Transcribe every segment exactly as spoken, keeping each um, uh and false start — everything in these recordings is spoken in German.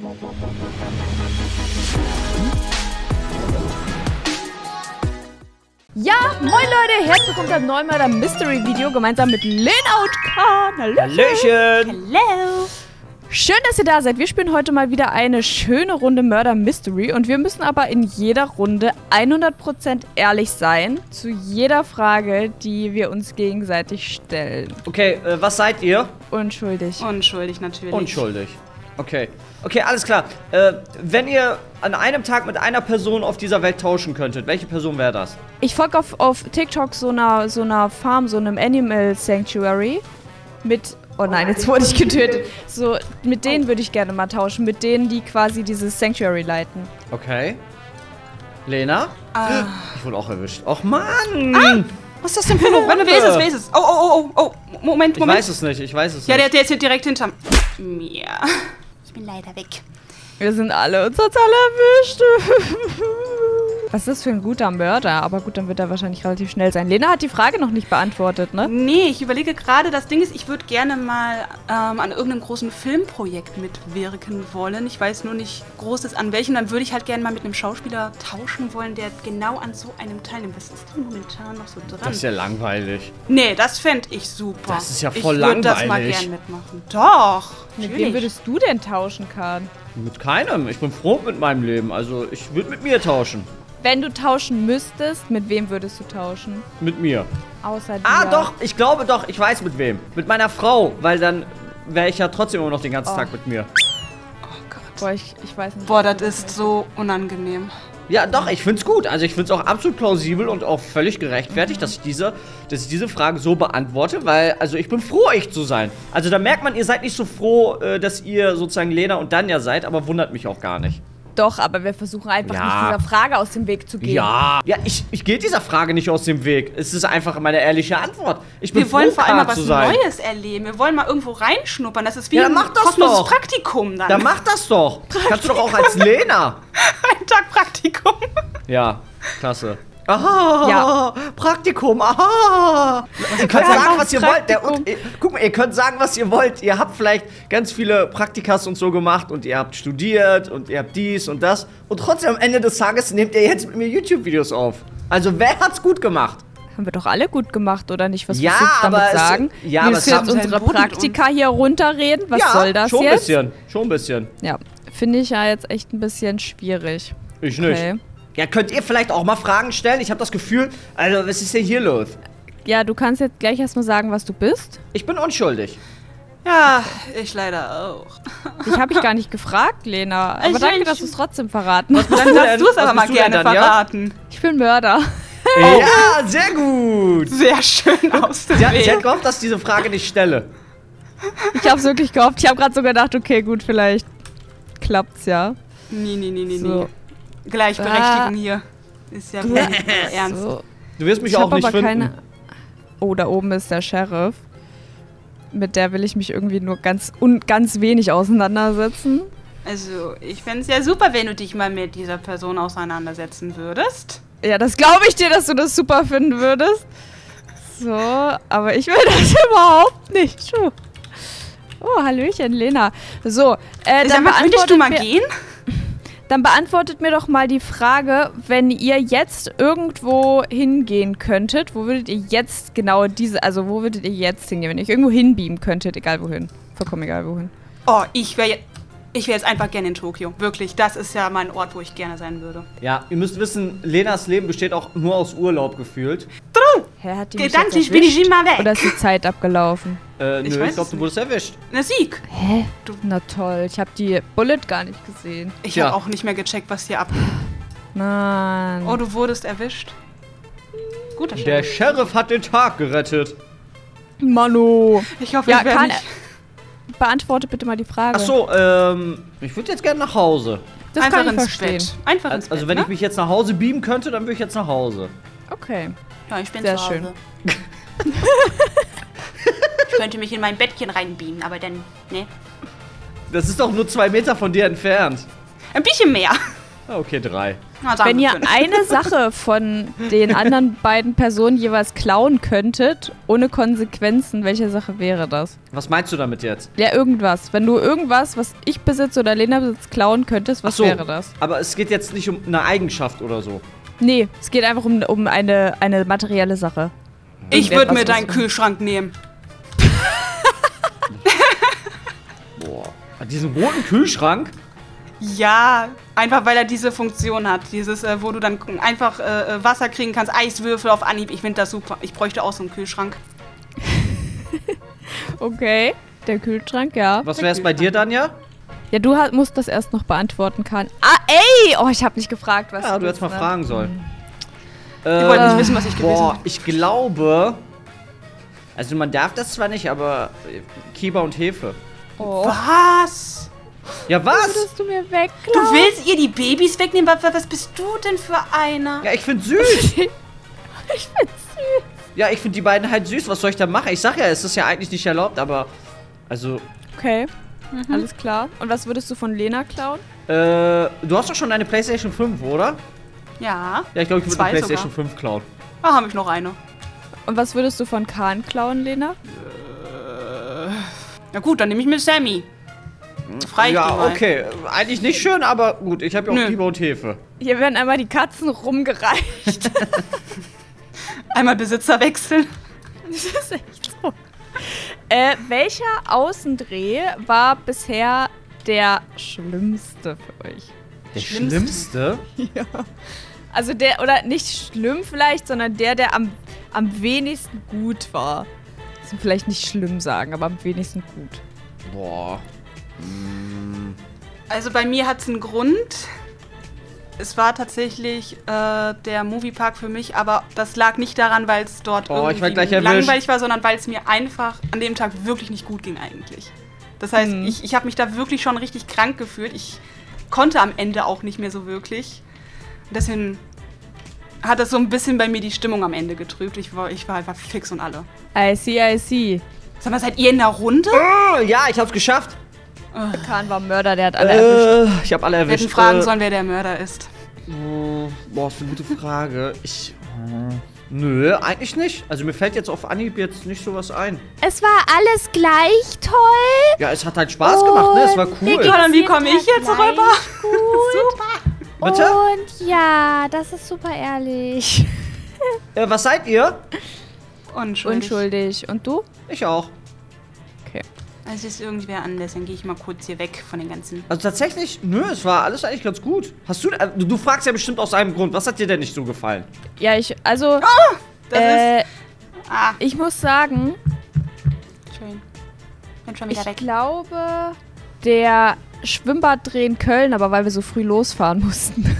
Ja, moin Leute, herzlich willkommen zum neuen Murder Mystery Video gemeinsam mit Lena und Kahn. Hallöchen! Hallo! Schön, dass ihr da seid. Wir spielen heute mal wieder eine schöne Runde Murder Mystery und wir müssen aber in jeder Runde hundert Prozent ehrlich sein zu jeder Frage, die wir uns gegenseitig stellen. Okay, äh, was seid ihr? Unschuldig. Unschuldig, natürlich. Unschuldig. Okay. Okay, alles klar. Äh, wenn ihr an einem Tag mit einer Person auf dieser Welt tauschen könntet, welche Person wäre das? Ich folge auf, auf TikTok so einer, so einer Farm, so einem Animal Sanctuary mit... Oh nein, jetzt wurde ich getötet. So, mit denen würde ich gerne mal tauschen. Mit denen, die quasi dieses Sanctuary leiten. Okay. Lena? Ah. Ich wurde auch erwischt. Och, Mann! Ah, was ist das denn für eine Runde? Wer ist es? Wer ist es? Oh, oh, oh, oh, oh. Moment, Moment. Ich weiß es nicht, ich weiß es ja, nicht. Ja, der, der ist hier direkt hinterm mir. Ich bin leider weg. Wir sind alle, uns hat's alle erwischt. Was ist das für ein guter Mörder? Aber gut, dann wird er wahrscheinlich relativ schnell sein. Lena hat die Frage noch nicht beantwortet, ne? Nee, ich überlege gerade, das Ding ist, ich würde gerne mal ähm, an irgendeinem großen Filmprojekt mitwirken wollen. Ich weiß nur nicht großes an welchem. Dann würde ich halt gerne mal mit einem Schauspieler tauschen wollen, der genau an so einem teilnimmt. Was ist denn momentan noch so dran? Das ist ja langweilig. Nee, das fände ich super. Das ist ja voll ich langweilig. Ich würde das mal gern mitmachen. Doch. Mit natürlich. wem würdest du denn tauschen, Kahn? Mit keinem. Ich bin froh mit meinem Leben. Also, ich würde mit mir tauschen. Wenn du tauschen müsstest, mit wem würdest du tauschen? Mit mir. Außer dir. Ah, doch. Ich glaube doch. Ich weiß mit wem. Mit meiner Frau. Weil dann wäre ich ja trotzdem immer noch den ganzen Oh. Tag mit mir. Oh Gott. Boah, ich, ich weiß nicht. Boah, das ist so unangenehm. Ja, doch, ich find's gut. Also ich find's auch absolut plausibel und auch völlig gerechtfertigt, mhm. dass ich diese, dass ich diese Frage so beantworte, weil, also ich bin froh, echt zu sein. Also da merkt man, ihr seid nicht so froh, äh, dass ihr sozusagen Lena und Danja seid, aber wundert mich auch gar nicht. Doch, aber wir versuchen einfach Ja. nicht dieser Frage aus dem Weg zu gehen. Ja, ja, ich, ich gehe dieser Frage nicht aus dem Weg. Es ist einfach meine ehrliche Antwort. Ich bin Wir wollen froh, vor allem mal Kahn was zu sein. Neues erleben. Wir wollen mal irgendwo reinschnuppern. Das ist wie Ja, dann ein mach das kostenloses doch. Praktikum dann. Dann mach das doch. Kannst du doch auch als Lena. Ein Tag Praktikum. Ja, klasse. Aha, Ja. Praktikum, aha. Ihr könnt Ja, sagen, was ihr wollt. Der, Praktikum. und, ihr, guck mal, ihr könnt sagen, was ihr wollt. Ihr habt vielleicht ganz viele Praktikas und so gemacht und ihr habt studiert und ihr habt dies und das. Und trotzdem am Ende des Tages nehmt ihr jetzt mit mir YouTube-Videos auf. Also wer hat's gut gemacht? Haben wir doch alle gut gemacht, oder nicht? Was Ja, willst du jetzt damit aber es- sagen? ja, aber Willst es du haben jetzt sie unsere einen Boden Praktika hier runterreden? Was ja, soll das schon jetzt? ein bisschen. Schon ein bisschen. Ja, finde ich ja jetzt echt ein bisschen schwierig. Ich Okay. nicht. Ja, könnt ihr vielleicht auch mal Fragen stellen? Ich habe das Gefühl, also was ist denn hier los? Ja, du kannst jetzt gleich erstmal sagen, was du bist. Ich bin unschuldig. Ja, ich leider auch. Ich habe ich gar nicht gefragt, Lena. Aber Ich danke, nicht. dass du es trotzdem verraten hast. Dann darfst du es Was aber mal bist du denn gerne dann, ja? verraten. Ich bin Mörder. Ja, sehr gut. Sehr schön aus dem Sie hat, sie hat Weg. gehofft, dass ich diese Frage nicht stelle. Ich habe es wirklich gehofft. Ich habe gerade so gedacht, okay, gut, vielleicht klappt's ja. Nee, nee, nee, nee, So. nee. Gleichberechtigung hier. Ist ja wirklich ernst. So. Du wirst mich Ich auch habe nicht aber finden. keine. Oh, da oben ist der Sheriff. Mit der will ich mich irgendwie nur ganz un ganz wenig auseinandersetzen. Also, ich fände es ja super, wenn du dich mal mit dieser Person auseinandersetzen würdest. Ja, das glaube ich dir, dass du das super finden würdest. So, aber ich will das überhaupt nicht. Schuh. Oh, Hallöchen, Lena. So, äh, Sag dann mal, könntest du mal mir, gehen? Dann beantwortet mir doch mal die Frage, wenn ihr jetzt irgendwo hingehen könntet, wo würdet ihr jetzt genau diese, also wo würdet ihr jetzt hingehen, wenn ihr euch irgendwo hinbeamen könntet, egal wohin. Vollkommen egal wohin. Oh, ich wäre ich wär jetzt einfach gerne in Tokio. Wirklich, das ist ja mein Ort, wo ich gerne sein würde. Ja, ihr müsst wissen, Lenas Leben besteht auch nur aus Urlaub gefühlt. Hä, hat die mich Gedanklich jetzt bin ich erwischt? immer weg. Oder ist die Zeit abgelaufen? Äh, Ich nö, weiß ich glaube, es du wurdest erwischt. Na, Sieg. Hä? Na toll, ich habe die Bullet gar nicht gesehen. Ich Tja. habe auch nicht mehr gecheckt, was hier abgeht. Mann. Oh, du wurdest erwischt. Guter Der Sheriff. Sheriff hat den Tag gerettet. Manu. Ich hoffe, Ja, ich werde kann, nicht... beantworte bitte mal die Frage. Ach so, ähm, ich würde jetzt gerne nach Hause. das Einfach kann ich ins verstehen. Bett. Einfach ins Bett, Also wenn ne? ich mich jetzt nach Hause beamen könnte, dann würde ich jetzt nach Hause. Okay. Ja, ich bin Sehr zu Hause. schön. Ich könnte mich in mein Bettchen reinbeamen, aber dann, ne? Das ist doch nur zwei Meter von dir entfernt. Ein bisschen mehr. Okay, drei. Na, sagen Wenn wir ihr fünf. eine Sache von den anderen beiden Personen jeweils klauen könntet, ohne Konsequenzen, welche Sache wäre das? Was meinst du damit jetzt? Ja, irgendwas. Wenn du irgendwas, was ich besitze oder Lena besitzt, klauen könntest, was Ach so, wäre das? Aber es geht jetzt nicht um eine Eigenschaft oder so. Nee, es geht einfach um, um eine, eine materielle Sache. Ich würde mir Irgendetwas, deinen was- Kühlschrank nehmen. Boah. Diesen roten Kühlschrank? Ja, einfach weil er diese Funktion hat. Dieses, äh, wo du dann einfach äh, Wasser kriegen kannst, Eiswürfel auf Anhieb. Ich finde das super. Ich bräuchte auch so einen Kühlschrank. Okay, der Kühlschrank, ja. Was wäre es bei dir, Danja? Ja, du hast, musst das erst noch beantworten, Kahn. Ah, ey! Oh, ich habe nicht gefragt, was Ja, du willst, hättest mal ne? fragen sollen. Ich wollte nicht wissen, was ich gewesen Boah, bin. ich glaube... Also man darf das zwar nicht, aber äh, Kieber und Hefe. Oh, Was? Ja, was? würdest du mir Du wegklauen? willst ihr die Babys wegnehmen? Was, was bist du denn für einer? Ja, ich find's süß. Ich find's süß. Ja, ich find die beiden halt süß. Was soll ich da machen? Ich sag ja, es ist ja eigentlich nicht erlaubt, aber... Also, Okay, alles klar. Und was würdest du von Lena klauen? äh, du hast doch schon eine PlayStation fünf, oder? Ja. Ja, ich glaube, ich würde Zwei eine PlayStation sogar. fünf klauen. Da habe ich noch eine. Und was würdest du von Kahn klauen, Lena? Na gut, dann nehme ich mir Sammy. Frei Ja, okay. Eigentlich nicht schön, aber gut. Ich habe ja auch Nö. Kieber und Hefe. Hier werden einmal die Katzen rumgereicht. Einmal Besitzer wechseln. Das ist echt so. Äh, welcher Außendreh war bisher der schlimmste für euch? Der Schlimmste? Schlimmste? Also der, oder nicht schlimm vielleicht, sondern der, der am, am wenigsten gut war. Das ist vielleicht nicht schlimm sagen, aber am wenigsten gut. Boah. Mm. Also bei mir hat es einen Grund. Es war tatsächlich äh, der Moviepark für mich, aber das lag nicht daran, weil es dort Oh, ich werd irgendwie gleich erwischt. langweilig war, sondern weil es mir einfach an dem Tag wirklich nicht gut ging eigentlich. Das heißt, Hm. ich, ich habe mich da wirklich schon richtig krank gefühlt. Ich konnte am Ende auch nicht mehr so wirklich. Und deswegen hat das so ein bisschen bei mir die Stimmung am Ende getrübt. Ich war, ich war einfach fix und alle. I see, I see. Sag mal, seid ihr in der Runde? Oh, ja, ich hab's geschafft. Kahn war Mörder, der hat alle erwischt. Äh, ich hab alle Wir erwischt. hätten fragen Äh, sollen, wer der Mörder ist. oh, boah, ist eine gute Frage. Ich. äh, Nö, eigentlich nicht. Also mir fällt jetzt auf Anhieb jetzt nicht sowas ein. Es war alles gleich toll. Ja, es hat halt Spaß gemacht, ne? Es war Und wir cool. gehen Ja, dann wie jeden komme ich Tag jetzt gleich rüber? Gut. Bitte? Und ja, das ist super ehrlich. Äh, was seid ihr? Unschuldig. Unschuldig. Und du? Ich auch. Okay. Also ist irgendwer anders, dann gehe ich mal kurz hier weg von den ganzen... Also tatsächlich, nö, es war alles eigentlich ganz gut. Hast du, äh, du, du fragst ja bestimmt aus einem Grund. Was hat dir denn nicht so gefallen? Ja, ich, also, Das äh, ist... Ah, ich muss sagen, schön. Bin schon wieder ich weg. glaube, der Schwimmbaddreh in Köln, aber weil wir so früh losfahren mussten.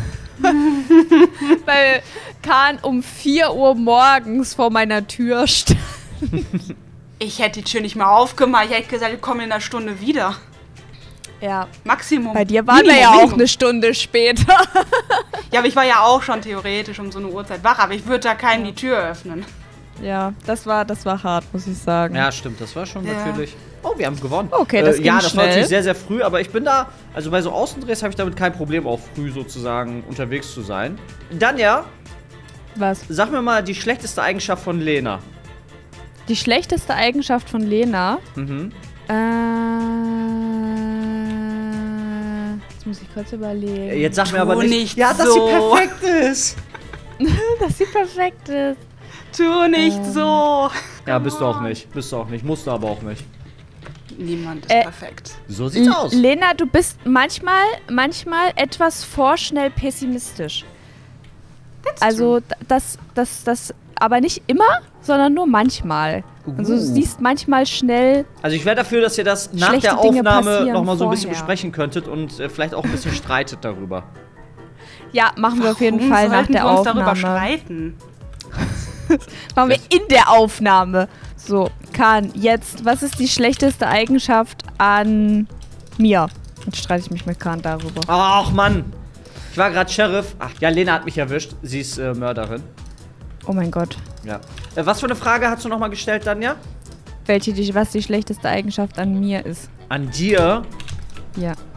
Weil Kahn um vier Uhr morgens vor meiner Tür stand. Ich hätte die Tür nicht mal aufgemacht. Ich hätte gesagt, ich komme in einer Stunde wieder. Ja. Maximum. Bei dir waren Minimum, wir ja auch Minimum. eine Stunde später. Ja, aber ich war ja auch schon theoretisch um so eine Uhrzeit wach, aber ich würde da keinem die Tür öffnen. Ja, das war, das war hart, muss ich sagen. Ja, stimmt, das war schon Ja. natürlich. Oh, wir haben gewonnen. Okay, das äh, Ja, ging das war schnell. natürlich sehr, sehr früh, aber ich bin da, also bei so Außendrehs habe ich damit kein Problem, auch früh sozusagen unterwegs zu sein. Danja, Was? sag mir mal die schlechteste Eigenschaft von Lena. Die schlechteste Eigenschaft von Lena. Mhm. Äh. Jetzt muss ich kurz überlegen. Jetzt sag Tu mir aber nicht, nicht ja, dass so. sie perfekt ist. Dass sie perfekt ist. Tu nicht so. Ja, bist du auch nicht. Bist du auch nicht. Musst du aber auch nicht. Niemand ist Äh, perfekt. So sieht's L- aus. Lena, du bist manchmal, manchmal etwas vorschnell pessimistisch. Also d- das, das, das, aber nicht immer, sondern nur manchmal. Also du Uh. siehst manchmal schnell. Also ich wäre dafür, dass ihr das nach Schlechte der Dinge Aufnahme passieren nochmal so ein bisschen vorher. besprechen könntet und äh, vielleicht auch ein bisschen streitet darüber. Ja, machen wir auf jeden Warum Fall nach sollten der wir uns darüber Aufnahme. streiten? Machen wir in der Aufnahme. So, Kahn, jetzt, was ist die schlechteste Eigenschaft an mir? Jetzt streite ich mich mit Kahn darüber. Ach, Mann. Ich war gerade Sheriff. Ach, ja, Lena hat mich erwischt. Sie ist äh, Mörderin. Oh mein Gott. Ja. Äh, was für eine Frage hast du nochmal gestellt, Danja? Welche, die, was die schlechteste Eigenschaft an mir ist. An dir? Ja. Ja,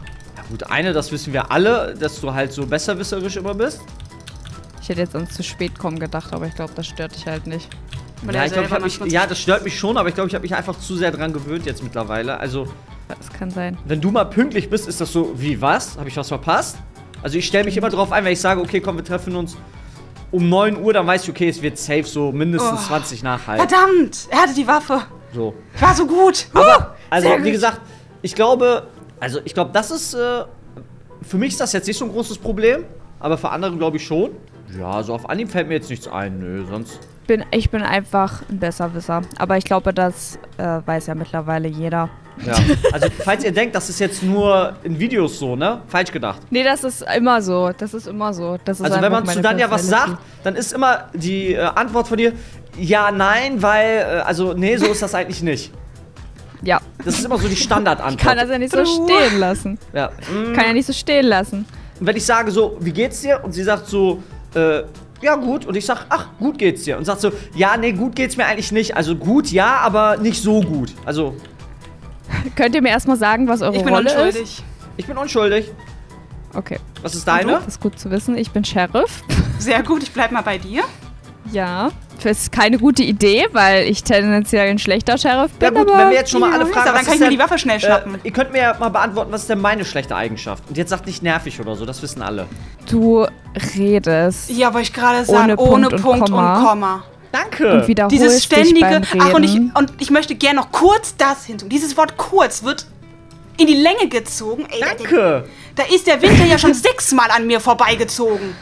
gut, eine, das wissen wir alle, dass du halt so besserwisserisch immer bist. Ich hätte jetzt ans zu spät kommen gedacht, aber ich glaube, das stört dich halt nicht. Weil Ja, er ich glaub, ich selber hab mich, manchmal ja, das stört mich schon, aber ich glaube, ich habe mich einfach zu sehr dran gewöhnt jetzt mittlerweile. Also, Das kann sein. wenn du mal pünktlich bist, ist das so, wie was? Habe ich was verpasst? Also ich stelle mich immer drauf ein, wenn ich sage, okay, komm, wir treffen uns um neun Uhr, dann weiß ich, okay, es wird safe so mindestens Oh. zwanzig nach halb. Verdammt, er hatte die Waffe. So. War so gut. Aber, also, sehr wie gut. gesagt, ich glaube, also ich glaube, das ist, äh, für mich ist das jetzt nicht so ein großes Problem, aber für andere glaube ich schon. Ja, so auf Anhieb fällt mir jetzt nichts ein, nö, sonst. Bin, ich bin einfach ein Besserwisser. Aber ich glaube, das äh, weiß ja mittlerweile jeder. Ja. Also, falls ihr denkt, das ist jetzt nur in Videos so, ne? Falsch gedacht. Nee, das ist immer so. Das ist immer so. Das ist Also, wenn einfach man zu meine Danja was Personality. sagt, dann ist immer die äh, Antwort von dir, ja, nein, weil, äh, also, nee, so ist das eigentlich nicht. Ja, Das ist immer so die Standardantwort. kann das ja nicht so Du. stehen lassen. Ja. Mm. Kann ja nicht so stehen lassen. Und wenn ich sage so, wie geht's dir? Und sie sagt so, äh, ja gut. Und ich sag, ach, gut geht's dir. Und sagt so, ja, nee, gut geht's mir eigentlich nicht. Also gut, ja, aber nicht so gut. Also, Könnt ihr mir erstmal sagen, was eure Ich bin Rolle ist? unschuldig. ich bin unschuldig. Okay, Was ist deine? das ist gut zu wissen. Ich bin Sheriff. Sehr gut, ich bleib mal bei dir. Ja, das ist keine gute Idee, weil ich tendenziell ein schlechter Sheriff Ja bin, gut, aber wenn wir jetzt schon mal alle Ja, fragen, dann was kann ist ich mir denn, die Waffe schnell schnappen. äh, ihr könnt mir ja mal beantworten, was ist denn meine schlechte Eigenschaft? Und jetzt sagt nicht nervig oder so, das wissen alle. du redest Ja, wollte ich gerade sagen, Ohne ohne Punkt Punkt, und Komma. und Komma. Danke. und wiederholst Dieses dich beim ständige. Reden. Ach, und ich, und ich möchte gerne noch kurz das hinzu. Dieses Wort kurz wird in die Länge gezogen. Ey, da- Danke. Da ist der Winter ja schon sechsmal an mir vorbeigezogen.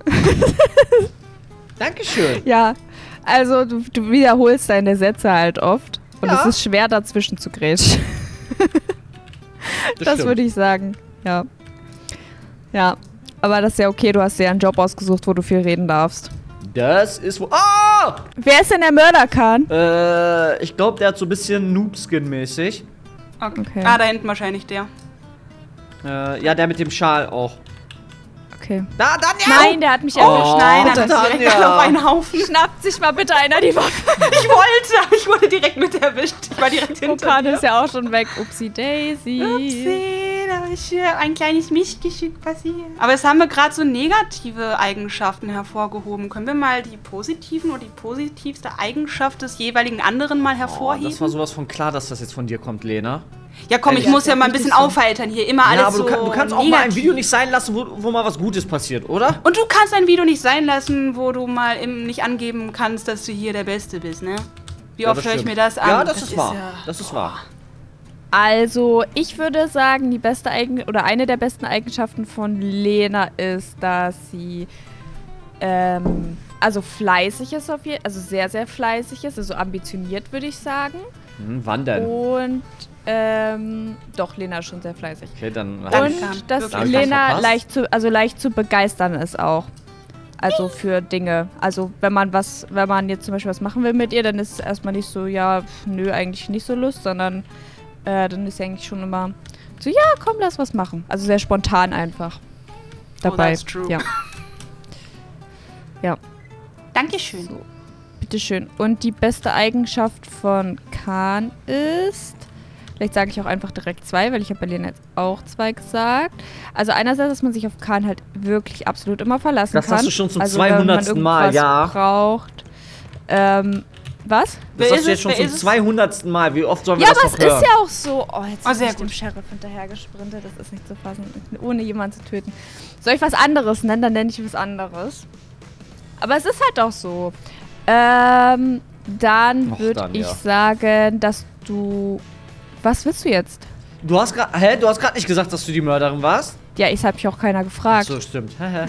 Dankeschön. Ja, also du, du wiederholst deine Sätze halt oft. Und Ja. es ist schwer, dazwischen zu grätschen. Das stimmt. würde ich sagen, ja. Ja, aber das ist ja okay, du hast dir einen Job ausgesucht, wo du viel reden darfst. Das ist wo. Oh! Wer ist denn der Mörder, Khan? Äh, ich glaube, der hat so ein bisschen Noobskin-mäßig. Okay. Okay. Ah, da hinten wahrscheinlich der. Äh, ja, der mit dem Schal auch. Okay. Da, Danja! Nein, der hat mich Oh, erwischt. nein, bitte, dann ist direkt Tanja. alle auf einen Haufen. Schnappt sich mal bitte einer die Waffe. Ich wollte, aber ich wurde direkt mit erwischt. Ich war direkt Oh, hinter Khan dir. ist ja auch schon weg. Upsi Daisy. Upsi, da ist äh, ein kleines Missgeschick passiert. Aber jetzt haben wir gerade so negative Eigenschaften hervorgehoben. Können wir mal die positiven oder die positivste Eigenschaft des jeweiligen anderen mal Oh, hervorheben? das war sowas von klar, dass das jetzt von dir kommt, Lena. ja, komm, ich Ja, muss ja mal ein richtig bisschen so. aufheitern hier. Immer alles Ja, aber so du, kann, du kannst auch mal ein negativ. Video nicht sein lassen, wo, wo mal was Gutes passiert, oder? Und du kannst ein Video nicht sein lassen, wo du mal im, nicht angeben kannst, dass du hier der Beste bist, ne? Wie Ja, oft das höre ich stimmt. mir das an? Ja, das, ist wahr. ja- Das ist wahr. Also, ich würde sagen, die beste Eigen oder eine der besten Eigenschaften von Lena ist, dass sie ähm, also fleißig ist auf jeden also sehr, sehr fleißig ist, also ambitioniert, würde ich sagen. Hm, wann denn? Und ähm, doch, Lena ist schon sehr fleißig. Okay, dann. Danke. Und dass Wirklich. Lena Verpasst? leicht zu, also leicht zu begeistern ist auch. Also für Dinge. Also wenn man was, wenn man jetzt zum Beispiel was machen will mit ihr, dann ist es erstmal nicht so, ja, pf, nö, eigentlich nicht so Lust, sondern äh, dann ist sie eigentlich schon immer so, ja, komm, lass was machen. Also sehr spontan einfach dabei. that's true. Ja. Ja, Dankeschön. so. Bitteschön. Und die beste Eigenschaft von Khan ist, vielleicht sage ich auch einfach direkt zwei, weil ich habe bei Lena jetzt auch zwei gesagt. Also einerseits, dass man sich auf Khan halt wirklich absolut immer verlassen Das kann. hast du schon zum also, wenn man zweihundertsten Mal, irgendwas ja. braucht. Ähm, was? Das Wer hast ist du es? jetzt schon Wer zum ist es? zweihundertsten Mal. Wie oft sollen wir Ja, das aber noch es hören? ist ja auch so. Oh, jetzt Oh, bin sehr ich dem gut. Sheriff hinterhergesprintet. Das ist nicht zu fassen. Ohne jemanden zu töten. Soll ich was anderes nennen? Dann nenne ich was anderes. Aber es ist halt auch so. Ähm, dann Och, würde dann, ich ja. sagen, dass du... Was willst du jetzt? Du hast gerade. Hä? Du hast gerade nicht gesagt, dass du die Mörderin warst? Ja, ich habe mich auch keiner gefragt. So, stimmt. Hä, hä.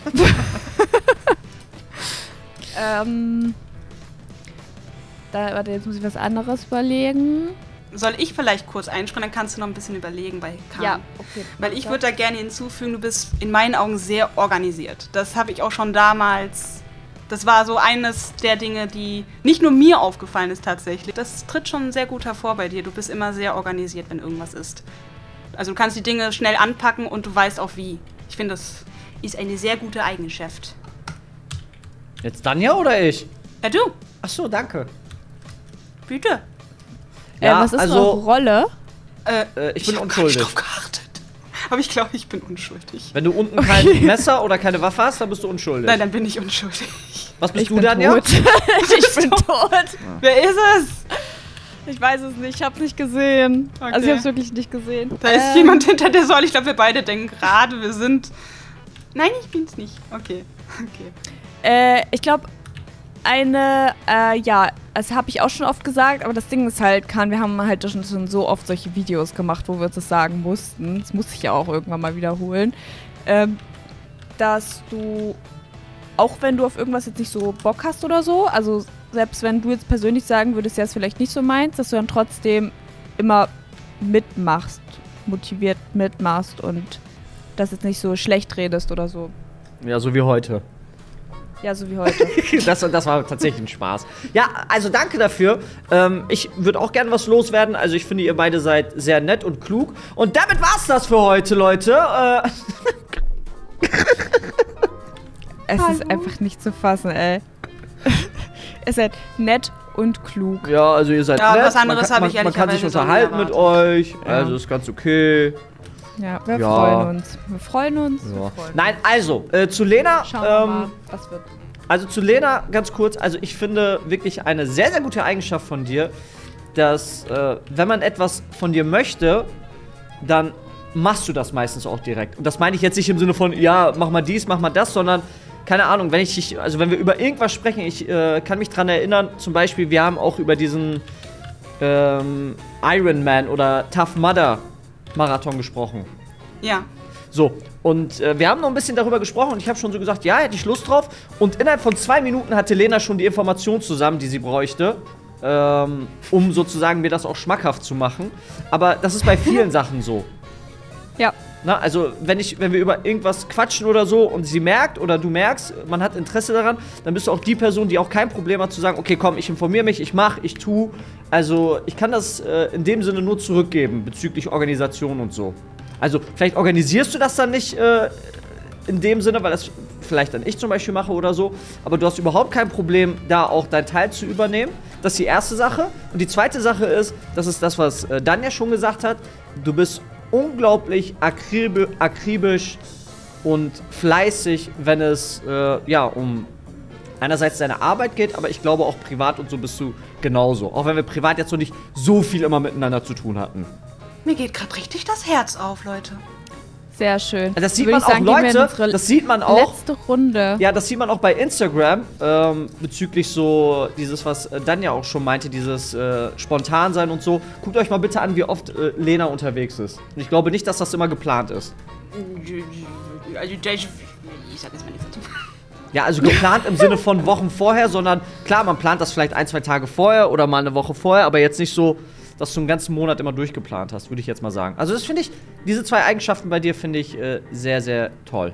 Ähm... Da, warte, jetzt muss ich was anderes überlegen. Soll ich vielleicht kurz einspringen, dann kannst du noch ein bisschen überlegen bei Khan. okay. Weil ich würde da gerne hinzufügen, du bist in meinen Augen sehr organisiert. Das habe ich auch schon damals. Das war so eines der Dinge, die nicht nur mir aufgefallen ist tatsächlich. Das tritt schon sehr gut hervor bei dir. Du bist immer sehr organisiert, wenn irgendwas ist. Also du kannst die Dinge schnell anpacken und du weißt auch wie. Ich finde, das ist eine sehr gute Eigenschaft. Jetzt Danja oder ich? Ja, du, Ach so, danke. bitte. Äh, Ja, was ist also- eure Rolle? Äh, Äh, ich bin hab gar nicht unschuldig. drauf geachtet. Aber ich glaube, ich bin unschuldig. Wenn du unten kein Messer oder keine Waffe hast, dann bist du unschuldig. Nein, dann bin ich unschuldig. Was bist Ich du, bin Danja? tot. Ich bin tot. Wer ist es? Ich weiß es nicht, ich hab's nicht gesehen. Okay. Also ich hab's wirklich nicht gesehen. Da ist Ähm, jemand hinter der Säule. Ich glaube, wir beide denken gerade, wir sind... Nein, ich bin's nicht. Okay, okay. Äh, ich glaube, eine, äh, ja, das habe ich auch schon oft gesagt, aber das Ding ist halt, Kahn, wir haben halt schon, schon so oft solche Videos gemacht, wo wir uns das sagen mussten. Das muss ich ja auch irgendwann mal wiederholen. Ähm, dass du, auch wenn du auf irgendwas jetzt nicht so Bock hast oder so, also selbst wenn du jetzt persönlich sagen würdest, ja, ist vielleicht nicht so meins, dass du dann trotzdem immer mitmachst, motiviert mitmachst und das jetzt nicht so schlecht redest oder so. Ja, so wie heute. Ja, so wie heute. Das, das war tatsächlich ein Spaß. Ja, also danke dafür. Ähm, ich würde auch gerne was loswerden. Also ich finde, ihr beide seid sehr nett und klug. Und damit war's das für heute, Leute. Äh Es ist einfach nicht zu fassen, ey. Ihr seid nett und klug. ja, also ihr seid Ja, nett. was anderes man kann, habe ich man, man kann sich ehrlicherweise so unterhalten nie mit euch. Ja. Also ist ganz okay. Ja, wir Ja. freuen uns. Wir freuen uns. Wir Ja. freuen uns. Nein, also äh, zu Lena. Schauen wir mal, Ähm, was wird. Also zu Lena ganz kurz, also ich finde wirklich eine sehr, sehr gute Eigenschaft von dir, dass äh, wenn man etwas von dir möchte, dann machst du das meistens auch direkt. Und das meine ich jetzt nicht im Sinne von, ja, mach mal dies, mach mal das, sondern, keine Ahnung, wenn ich dich, also wenn wir über irgendwas sprechen, ich äh, kann mich dran erinnern, zum Beispiel, wir haben auch über diesen ähm, Iron Man oder Tough Mudder Marathon gesprochen. Ja. So, und äh, wir haben noch ein bisschen darüber gesprochen und ich habe schon so gesagt, ja, hätte ich Lust drauf. Und innerhalb von zwei Minuten hatte Lena schon die Informationen zusammen, die sie bräuchte, ähm, um sozusagen mir das auch schmackhaft zu machen. Aber das ist bei vielen Sachen so. Ja. Na, also, wenn, ich, wenn wir über irgendwas quatschen oder so und sie merkt oder du merkst, man hat Interesse daran, dann bist du auch die Person, die auch kein Problem hat zu sagen, okay, komm, ich informiere mich, ich mache, ich tu. Also, ich kann das äh, in dem Sinne nur zurückgeben bezüglich Organisation und so. Also, vielleicht organisierst du das dann nicht äh, in dem Sinne, weil das vielleicht dann ich zum Beispiel mache oder so. Aber du hast überhaupt kein Problem, da auch deinen Teil zu übernehmen. Das ist die erste Sache. Und die zweite Sache ist, das ist das, was äh, Danja schon gesagt hat. Du bist unglaublich akribi akribisch und fleißig, wenn es äh, ja um einerseits deine Arbeit geht, aber ich glaube auch privat und so bist du genauso. Auch wenn wir privat jetzt noch nicht so viel immer miteinander zu tun hatten. Mir geht gerade richtig das Herz auf, Leute. Sehr schön. Das sieht Würde man ich auch, sagen, gehen wir in Leute, unsere das sieht man auch. Letzte Runde. Ja, das sieht man auch bei Instagram, ähm, bezüglich so dieses, was äh, Danja auch schon meinte, dieses äh, spontan sein und so. Guckt euch mal bitte an, wie oft äh, Lena unterwegs ist. Und ich glaube nicht, dass das immer geplant ist. Also, ich sag jetzt mal nichts dazu. Ja, also geplant im Sinne von Wochen vorher, sondern klar, man plant das vielleicht ein, zwei Tage vorher oder mal eine Woche vorher, aber jetzt nicht so, dass du einen ganzen Monat immer durchgeplant hast, würde ich jetzt mal sagen. Also das finde ich, diese zwei Eigenschaften bei dir finde ich äh, sehr, sehr toll.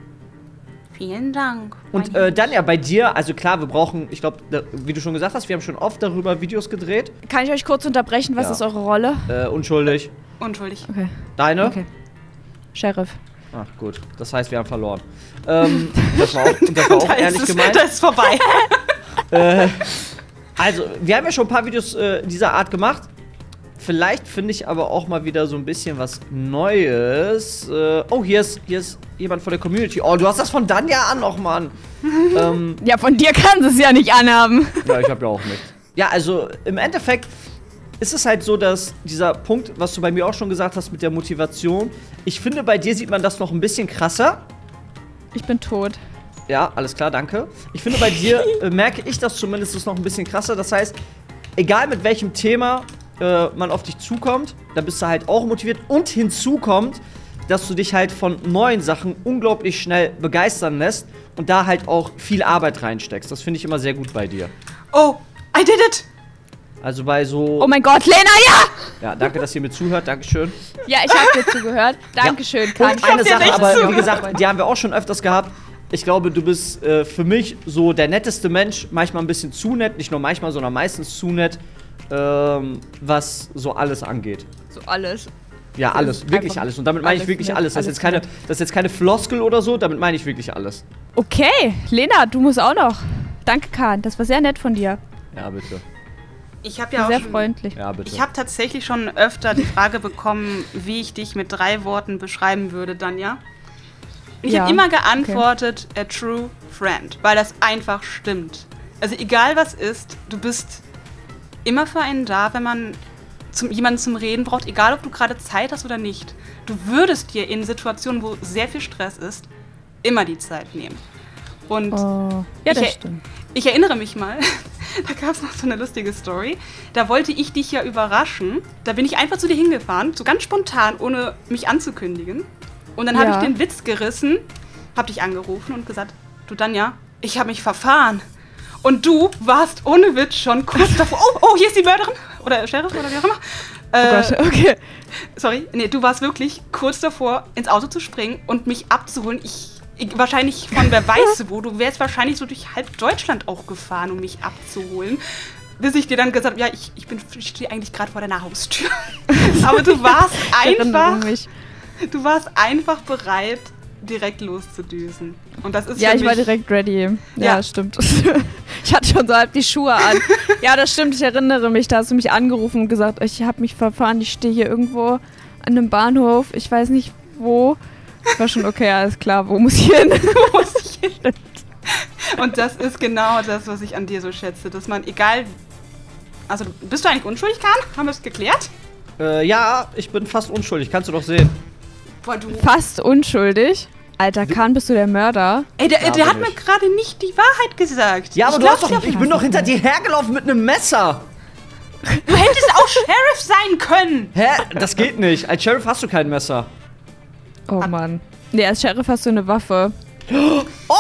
Vielen Dank. Und mein äh, dann ja bei dir, also klar, wir brauchen, ich glaube, wie du schon gesagt hast, wir haben schon oft darüber Videos gedreht. Kann ich euch kurz unterbrechen? Was Ja. ist eure Rolle? Äh, unschuldig. Unschuldig. Okay. Deine? Okay. Sheriff. Ach gut, das heißt, wir haben verloren. Ähm, das war auch, das war auch Da ehrlich ist es, gemeint. Das ist vorbei. äh, also, wir haben ja schon ein paar Videos äh, dieser Art gemacht. Vielleicht finde ich aber auch mal wieder so ein bisschen was Neues. Äh, oh, hier ist, hier ist jemand von der Community. Oh, du hast das von Danja an noch, Mann. ähm, Ja, von dir kann es ja nicht anhaben. ja, ich habe ja auch nicht. Ja, also im Endeffekt ist es halt so, dass dieser Punkt, was du bei mir auch schon gesagt hast mit der Motivation, ich finde, bei dir sieht man das noch ein bisschen krasser. Ich bin tot. Ja, alles klar, danke. Ich finde, bei dir äh, merke ich das zumindest ist noch ein bisschen krasser. Das heißt, egal mit welchem Thema äh, man auf dich zukommt, da bist du halt auch motiviert. Und hinzu kommt, dass du dich halt von neuen Sachen unglaublich schnell begeistern lässt und da halt auch viel Arbeit reinsteckst. Das finde ich immer sehr gut bei dir. Oh, I did it! Also bei so... Oh mein Gott, Lena, ja! Ja, danke, dass ihr mir zuhört. Dankeschön. Ja, ich habe dir zugehört. Dankeschön, Kahn. Und eine dir Sache, nicht aber wie zugehört. gesagt, die haben wir auch schon öfters gehabt. Ich glaube, du bist äh, für mich so der netteste Mensch. Manchmal ein bisschen zu nett. Nicht nur manchmal, sondern meistens zu nett. Ähm, was so alles angeht. So alles. Ja, alles. Wirklich Einfach alles. Und damit meine ich alles wirklich nett, alles. Das ist, alles jetzt keine, nett. das ist jetzt keine Floskel oder so. Damit meine ich wirklich alles. Okay, Lena, du musst auch noch. Danke, Kahn. Das war sehr nett von dir. Ja, bitte. Ich habe ja auch Sehr schon, freundlich. Ja, bitte. Ich habe tatsächlich schon öfter die Frage bekommen, wie ich dich mit drei Worten beschreiben würde, Danja. Ich Ja, habe immer geantwortet, a true friend, weil das einfach stimmt. Also egal was ist, du bist immer für einen da, wenn man zum, jemanden zum Reden braucht, egal ob du gerade Zeit hast oder nicht. Du würdest dir in Situationen, wo sehr viel Stress ist, immer die Zeit nehmen. Und Oh. Ja, ich, das er- stimmt. ich erinnere mich mal, da gab es noch so eine lustige Story. Da wollte ich dich ja überraschen. Da bin ich einfach zu dir hingefahren, so ganz spontan, ohne mich anzukündigen. Und dann habe Ja. ich den Witz gerissen, habe dich angerufen und gesagt, du Danja, ich habe mich verfahren. Und du warst ohne Witz schon kurz davor. Oh, oh, hier ist die Mörderin. Oder Sheriff oder wie auch immer. Oh Äh, Gott, okay. Sorry, nee, du warst wirklich kurz davor, ins Auto zu springen und mich abzuholen. Ich, ich wahrscheinlich von wer weiß wo. Du wärst wahrscheinlich so durch halb Deutschland auch gefahren, um mich abzuholen. Bis ich dir dann gesagt habe, ja, ich, ich, bin- ich stehe eigentlich gerade vor deiner Haustür. Aber du warst Ich erinnere einfach, mich. du warst einfach bereit, direkt loszudüsen. Und das ist Ja, für ich war mich, direkt ready. Ja, Ja. stimmt. Ich hatte schon so halb die Schuhe an. Ja, das stimmt, ich erinnere mich. Da hast du mich angerufen und gesagt, ich habe mich verfahren, ich stehe hier irgendwo an einem Bahnhof. Ich weiß nicht wo. Ich war schon, okay, alles klar, wo muss ich hin? muss ich hin. Und das ist genau das, was ich an dir so schätze, dass man, egal, also bist du eigentlich unschuldig, Kahn? Haben wir es geklärt? Äh, ja, ich bin fast unschuldig, kannst du doch sehen. Boah, du. Fast unschuldig. Alter, Kahn, bist du der Mörder? Ey, der, Ja, der hat bin mir ich. gerade nicht die Wahrheit gesagt. Ja, aber ich du hast glaub's doch, ja ich bin doch hinter dir hergelaufen mit einem Messer. Du hättest auch Sheriff sein können. Hä? Das geht nicht. Als Sheriff hast du kein Messer. Oh Mann. Nee, als Sheriff hast du eine Waffe. Oh!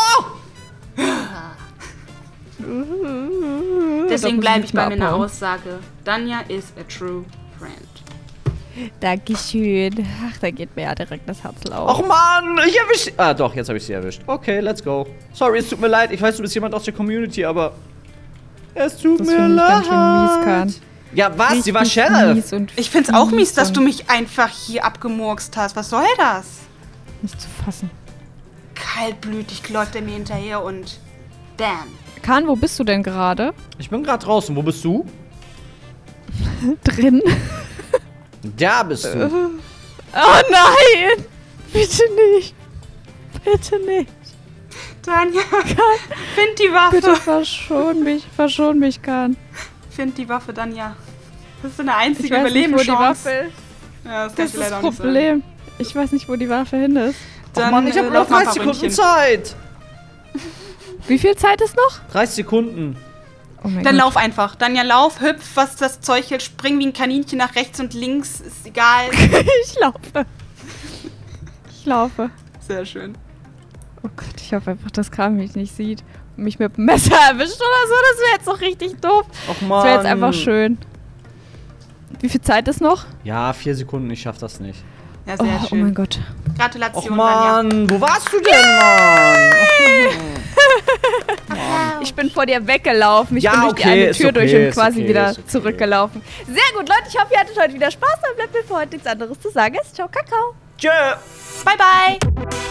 Deswegen muss ich bleibe nicht ich bei mehr meiner abhauen. Aussage. Danja is a true friend. Dankeschön. Ach, da geht mir ja direkt das Herz Och auf. Mann, ich erwisch sie. Ah, doch, jetzt habe ich sie erwischt. Okay, let's go. Sorry, es tut mir leid. Ich weiß, du bist jemand aus der Community, aber es tut Das mir finde ich leid. ganz schön mies, Kahn. Ja, was? Sie war Richtig Sheriff. mies und Ich find's auch mies, dass und du mich einfach hier abgemurkst hast. Was soll das? Nicht zu fassen. Kaltblütig läuft er mir hinterher und damn. Kahn, wo bist du denn gerade? Ich bin gerade draußen. Wo bist du? Drin. Da bist du. Oh nein! Bitte nicht. Bitte nicht. Danja, find die Waffe. Bitte verschon mich. Verschon mich, Kahn. Find die Waffe, Danja. Das ist so eine Ich einzige weiß nicht, wo die Überlebenschance. Waffe ist. Ja, das kann Das ich ist dir leider das auch nicht sagen. Problem. Ich weiß nicht, wo die Waffe hin ist. Oh Dann, Mann, ich äh, habe noch lauf mal ein dreißig paar Sekunden Ründchen. Zeit. Wie viel Zeit ist noch? dreißig Sekunden. Oh mein Dann Gott. lauf einfach. Danja, lauf, hüpf, was das Zeug hält, spring wie ein Kaninchen nach rechts und links, ist egal. Ich laufe. Ich laufe. Sehr schön. Oh Gott, ich hoffe einfach, dass Kahn mich nicht sieht und mich mit dem Messer erwischt oder so. Das wäre jetzt doch richtig doof. Och Mann. Das wäre jetzt einfach schön. Wie viel Zeit ist noch? Ja, vier Sekunden, ich schaff das nicht. Ja, Oh, sehr oh schön. mein Gott. Och Gratulation, Danja. Mann, wo warst du denn, Mann? Ich bin vor dir weggelaufen. Ich Ja, bin durch die okay, eine ist Tür okay, durch und ist quasi okay, wieder ist okay. zurückgelaufen. Sehr gut, Leute. Ich hoffe, ihr hattet heute wieder Spaß. Dann bleibt mir für heute nichts anderes zu sagen. Ciao, Kakao. Tschö. Bye, bye.